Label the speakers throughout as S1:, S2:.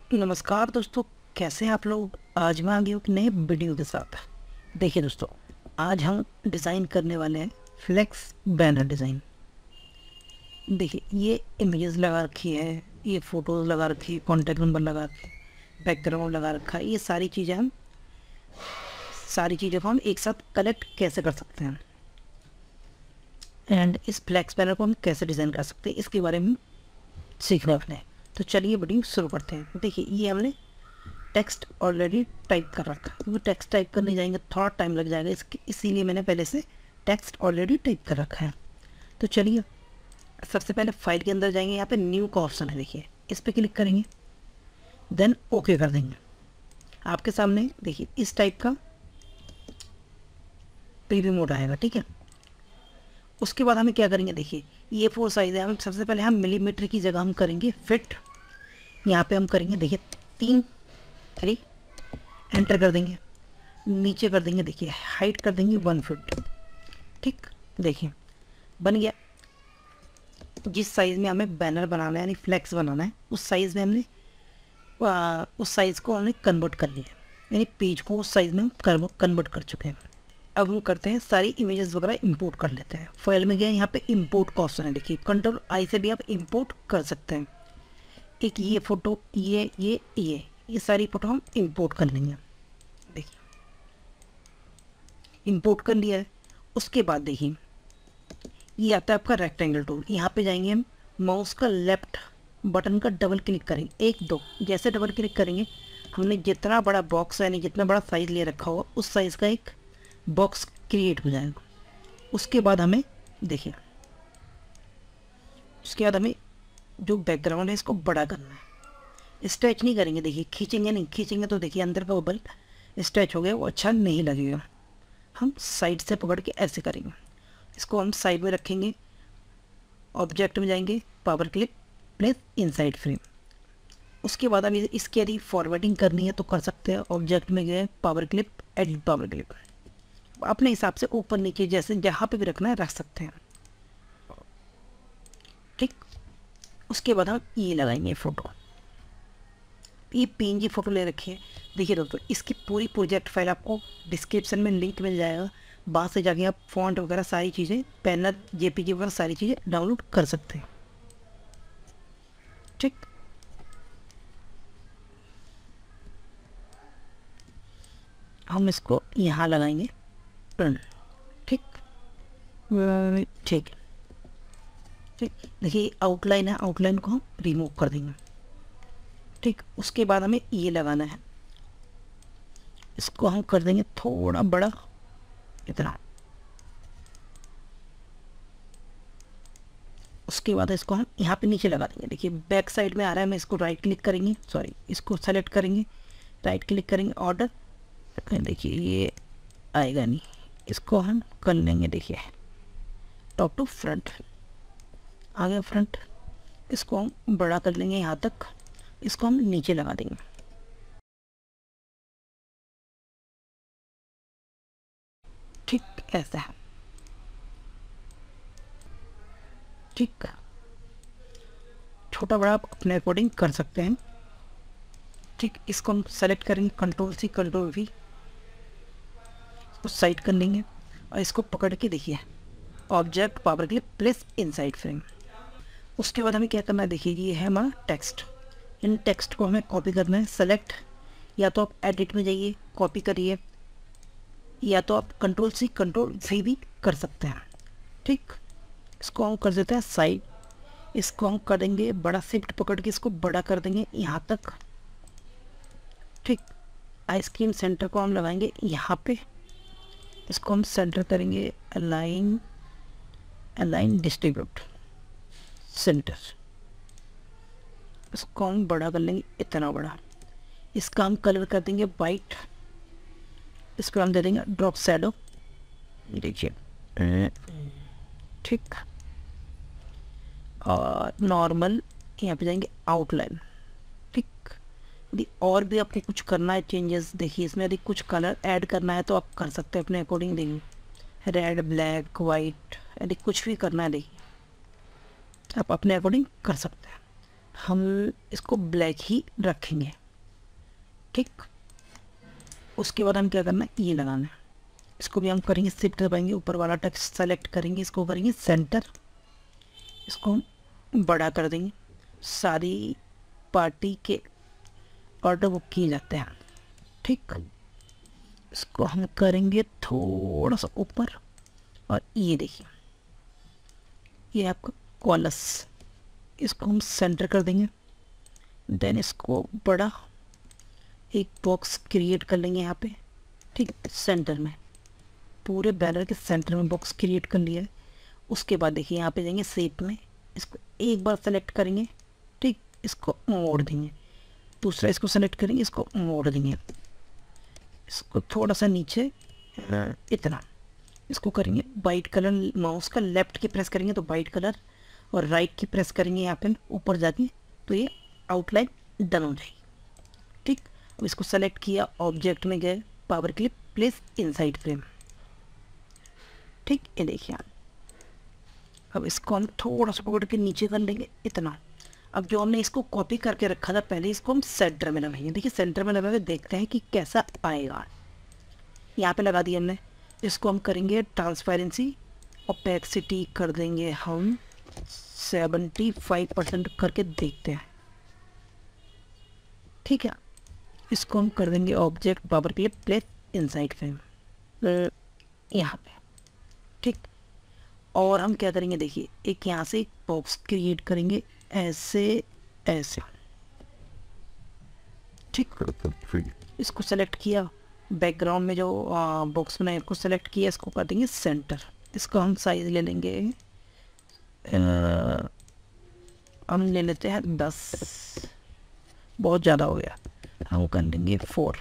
S1: नमस्कार दोस्तों, कैसे हैं आप लोग। आज मैं आ गया हूँ एक नए वीडियो के साथ। देखिए दोस्तों, आज हम डिज़ाइन करने वाले हैं फ्लेक्स बैनर डिज़ाइन। देखिए, ये इमेजेस लगा रखी है, ये फ़ोटोज़ लगा रखी है, कॉन्टैक्ट नंबर लगा रखी है, बैकग्राउंड लगा रखा है। ये सारी चीज़ें को हम एक साथ कलेक्ट कैसे कर सकते हैं एंड इस फ्लेक्स बैनर को हम कैसे डिज़ाइन कर सकते हैं, इसके बारे में सीखने वाले हैं। तो चलिए वीडियो शुरू करते हैं। देखिए, ये हमने टेक्स्ट ऑलरेडी टाइप कर रखा है, क्योंकि टेक्स्ट टाइप करने जाएंगे थोड़ा टाइम लग जाएगा, इसीलिए मैंने पहले से टेक्स्ट ऑलरेडी टाइप कर रखा है। तो चलिए, सबसे पहले फाइल के अंदर जाएंगे, यहाँ पे न्यू का ऑप्शन है, देखिए इस पर क्लिक करेंगे, देन ओके कर देंगे। आपके सामने देखिए इस टाइप का प्रीव्यू मोड आएगा, ठीक है। उसके बाद हमें क्या करेंगे, देखिए ये 4 साइज़ है। हम सबसे पहले हम मिलीमीटर की जगह हम करेंगे फिट। यहाँ पे हम करेंगे, देखिए 3 एंटर कर देंगे, नीचे कर देंगे, देखिए हाइट कर देंगे 1 फीट, ठीक। देखिए बन गया। जिस साइज़ में हमें बैनर बनाना है यानी फ्लैक्स बनाना है, उस साइज़ में हमने उस साइज़ को हमने कन्वर्ट कर लिया, यानी पेज को उस साइज़ में हम कन्वर्ट कर चुके हैं। अब हम करते हैं, सारी इमेजेस वगैरह इंपोर्ट कर लेते हैं। फाइल में गए, यहाँ पे इंपोर्ट का ऑप्शन है, देखिए कंट्रोल आई से भी आप इंपोर्ट कर सकते हैं। एक ये फ़ोटो, ये सारी फ़ोटो हम इंपोर्ट कर लेंगे। देखिए इंपोर्ट कर लिया है। उसके बाद देखिए ये आता है आपका रेक्टेंगल टूल। यहाँ पे जाएंगे हम, माउस का लेफ्ट बटन का डबल क्लिक करेंगे, 1 2 जैसे डबल क्लिक करेंगे, हमने जितना बड़ा बॉक्स यानी जितना बड़ा साइज़ ले रखा होगा उस साइज़ का एक बॉक्स क्रिएट हो जाएगा। उसके बाद हमें देखिए, उसके बाद हमें जो बैकग्राउंड है इसको बड़ा करना है। स्ट्रेच नहीं करेंगे, देखिए खींचेंगे तो देखिए अंदर का बबल स्ट्रेच हो गया, वो अच्छा नहीं लगेगा। हम साइड से पकड़ के ऐसे करेंगे, इसको हम साइड में रखेंगे। ऑब्जेक्ट में जाएंगे, power clip place inside frame. उसके बाद हम इसकी यदि फॉरवर्डिंग करनी है तो कर सकते हैं। ऑब्जेक्ट में गए, power clip, edit power clip, अपने हिसाब से ऊपर नीचे जैसे जहाँ पे भी रखना है रख सकते हैं, ठीक। उसके बाद हम ये लगाएंगे फ़ोटो, ये पीएनजी फ़ोटो ले रखी है। देखिए दोस्तों, इसकी पूरी प्रोजेक्ट फाइल आपको डिस्क्रिप्शन में लिंक मिल जाएगा, वहाँ से जाके आप फॉन्ट वगैरह सारी चीज़ें, पैनल जेपीजी वगैरह सारी चीज़ें डाउनलोड कर सकते हैं, ठीक। हम इसको यहाँ लगाएंगे, ठीक ठीक ठीक। देखिए आउटलाइन है, आउटलाइन को हम रिमूव कर देंगे, ठीक। उसके बाद हमें ये लगाना है, इसको हम कर देंगे थोड़ा बड़ा, इतना। उसके बाद इसको हम यहाँ पे नीचे लगा देंगे। देखिए बैक साइड में आ रहा है, मैं इसको राइट क्लिक करेंगे, सॉरी इसको सेलेक्ट करेंगे, राइट क्लिक करेंगे, ऑर्डर। देखिए ये आएगा नहीं, इसको हम कर लेंगे, देखिए टॉप टू फ्रंट आ गया, फ्रंट। इसको हम बड़ा कर लेंगे यहाँ तक, इसको हम नीचे लगा देंगे, ठीक। ऐसा है, ठीक। छोटा बड़ा आप अपने अकॉर्डिंग कर सकते हैं, ठीक। इसको हम सेलेक्ट करेंगे, कंट्रोल सी कंट्रोल वी, उस साइड कर लेंगे और इसको पकड़ के देखिए object power clip place inside frame. उसके बाद हमें क्या करना है, देखिए ये है हमारा टेक्स्ट। इन टेक्स्ट को हमें कॉपी करना है, सेलेक्ट, या तो आप एडिट में जाइए कॉपी करिए, या तो आप कंट्रोल सी भी कर सकते हैं, ठीक। इसको हम कर देते हैं साइड, इसको हम कर देंगे बड़ा, शिफ्ट पकड़ के इसको बड़ा कर देंगे यहाँ तक, ठीक। आइसक्रीम सेंटर को हम लगाएंगे यहाँ पे, इसको हम सेंटर करेंगे, अलाइन डिस्ट्रीब्यूट सेंटर, इसको हम बड़ा कर लेंगे, इतना बड़ा। इसका हम कलर कर देंगे वाइट, इसको हम दे देंगे ड्रॉप शैडो, देखिए, ठीक। और नॉर्मल यहाँ पे जाएंगे आउटलाइन, ठीक। यदि और भी आपको कुछ करना है चेंजेस, देखिए इसमें यदि कुछ कलर ऐड करना है तो आप कर सकते हैं अपने अकॉर्डिंग, देखिए रेड, ब्लैक, वाइट, यदि कुछ भी करना है देखिए आप अपने अकॉर्डिंग कर सकते हैं। हम इसको ब्लैक ही रखेंगे, ठीक, उसके बाद हम क्या करना है, ये लगाना है। इसको भी हम करेंगे शिफ्ट दबाएंगे, ऊपर वाला टेक्स्ट सेलेक्ट करेंगे, इसको करेंगे सेंटर, इसको हम बड़ा कर देंगे। सारी पार्टी के ऑर्डर बुक किए जाते हैं। ठीक, इसको हम करेंगे थोड़ा सा ऊपर, और ये देखिए ये आपका कॉलस, इसको हम सेंटर कर देंगे। देन इसको बड़ा एक बॉक्स क्रिएट कर लेंगे यहाँ पे। ठीक, सेंटर में, पूरे बैनर के सेंटर में बॉक्स क्रिएट कर लिया है। उसके बाद देखिए यहाँ पे जाएंगे शेप में, इसको एक बार सेलेक्ट करेंगे। ठीक, इसको मोड़ देंगे। दूसरा इसको सेलेक्ट करेंगे, इसको मोड़ देंगे। इसको थोड़ा सा नीचे इतना, इसको करेंगे वाइट कलर। माउस का लेफ्ट की प्रेस करेंगे तो वाइट कलर, और राइट की प्रेस करेंगे यहाँ पे ऊपर जाके, तो ये आउटलाइन डन हो जाएगी। ठीक, अब इसको सेलेक्ट किया, ऑब्जेक्ट में गए, power clip, place inside frame. ठीक, ये देखिए अब इसको हम थोड़ा सा पकड़ के नीचे कर लेंगे इतना। अब जो हमने इसको कॉपी करके रखा था पहले, इसको हम सेंटर में लगाएंगे। देखिए सेंटर में लगा के देखते हैं कि कैसा आएगा। यहाँ पे लगा दिया हमने। इसको हम करेंगे ट्रांसपेरेंसी, ओपेसिटी कर देंगे हम 75% करके देखते हैं। ठीक है, इसको हम कर देंगे object, power clip, place inside frame यहाँ पे। ठीक, और हम क्या करेंगे, देखिए एक यहाँ से एक बॉक्स क्रिएट करेंगे ऐसे ऐसे। ठीक, इसको सेलेक्ट किया, बैकग्राउंड में जो बॉक्स बनाए उसको सेलेक्ट किया, इसको कर देंगे सेंटर। इसको हम साइज ले लेंगे, हम ले लेते हैं 10, बहुत ज़्यादा हो गया, हम कर लेंगे 4।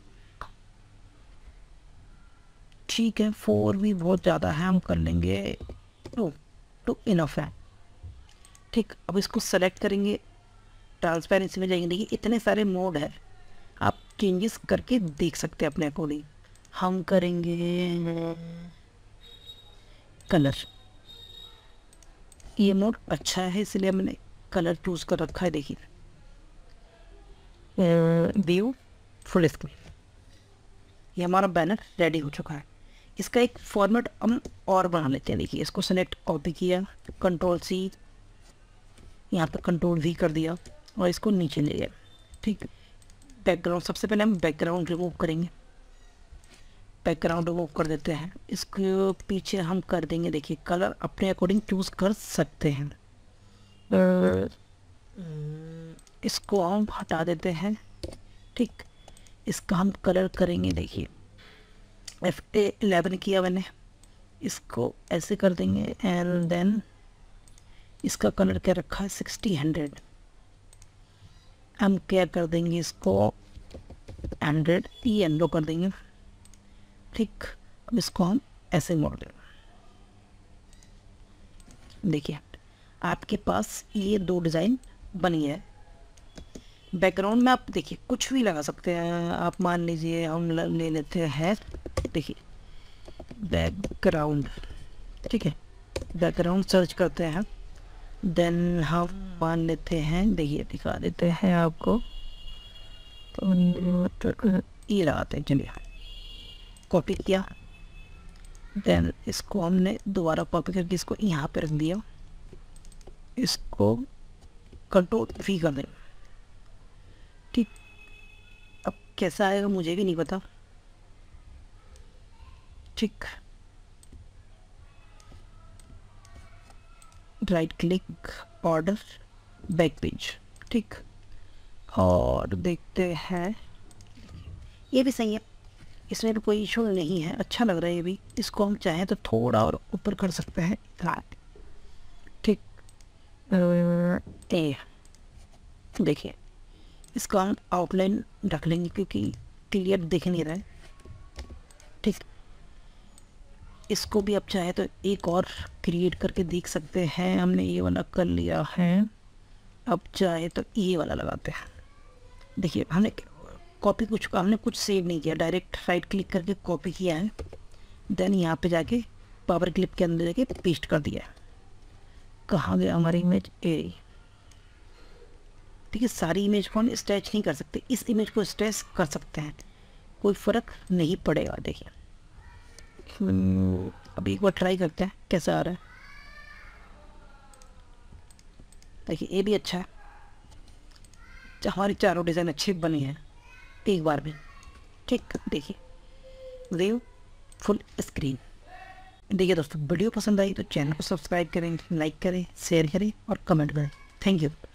S1: ठीक है, 4 भी बहुत ज़्यादा है, हम कर लेंगे 2 इनफ है। ठीक, अब इसको सेलेक्ट करेंगे, ट्रांसपेरेंसी में जाएंगे। देखिए इतने सारे मोड है, आप चेंजेस करके देख सकते हैं अपने अकॉर्डिंग। हम करेंगे कलर, ये मोड अच्छा है इसलिए मैंने कलर चूज़ कर रखा है। देखिए व्यू फुल स्क्रीन, ये हमारा बैनर रेडी हो चुका है। इसका एक फॉर्मेट हम और बना लेते हैं। देखिए इसको सेलेक्ट कॉपी किया, कंट्रोल-C, यहाँ पर कंट्रोल-V कर दिया, और इसको नीचे ले गए। ठीक, बैकग्राउंड, सबसे पहले हम बैकग्राउंड रिमूव करेंगे। बैकग्राउंड रिमूव कर देते हैं। इसके पीछे हम कर देंगे, देखिए कलर अपने अकॉर्डिंग चूज़ कर सकते हैं। इसको हम हटा देते हैं। ठीक, इसका हम कलर करेंगे, देखिए F11 किया मैंने, इसको ऐसे कर देंगे। एंड देन इसका कलर क्या रखा है 60-100, हम क्या कर देंगे इसको 100 येलो कर देंगे। ठीक, अब इसको हम ऐसे मोड़ देंगे। देखिए आपके पास ये 2 डिज़ाइन बनी है। बैकग्राउंड में आप देखिए कुछ भी लगा सकते हैं। आप मान लीजिए हम ले लेते हैं, देखिए बैकग्राउंड। ठीक है, बैकग्राउंड सर्च करते हैं, देन हम मान लेते हैं, देखिए दिखा देते हैं आपको, ये लगाते हैं। चलिए कॉपी किया, देन इसको हमने दोबारा कॉपी करके इसको यहाँ पे रख दिया। इसको कंट्रोल-V कर देंगे। ठीक, अब कैसा आएगा मुझे भी नहीं पता। ठीक, right click, order, back page. ठीक, और देखते हैं, ये भी सही है, इसमें भी कोई इशू नहीं है, अच्छा लग रहा है ये भी। इसको हम चाहें तो थोड़ा और ऊपर कर सकते हैं। ठीक, देखिए इसका हम आउटलाइन रख लेंगे क्योंकि क्लियर दिख नहीं रहा है। ठीक, इसको भी आप चाहे तो एक और क्रिएट करके देख सकते हैं। हमने ये वाला कर लिया है, अब चाहे तो ये वाला लगाते हैं। देखिए हमने कॉपी, हमने कुछ सेव नहीं किया, डायरेक्ट राइट क्लिक करके कॉपी किया है, देन यहाँ पे जाके पावर क्लिप के अंदर जाके पेस्ट कर दिया है। कहाँ गया हमारी इमेज, देखिए सारी इमेज को हम स्ट्रेच नहीं कर सकते, इस इमेज को स्ट्रेच कर सकते हैं, कोई फ़र्क नहीं पड़ेगा। देखिए अब एक बार ट्राई करते हैं कैसा आ रहा है। देखिए ये भी अच्छा है, हमारी चारों डिज़ाइन अच्छी बनी है एक बार में। ठीक, देखिए व्यू फुल स्क्रीन। देखिए दोस्तों वीडियो पसंद आई तो चैनल को सब्सक्राइब करें, लाइक करें, शेयर करें और कमेंट करें। Thank you.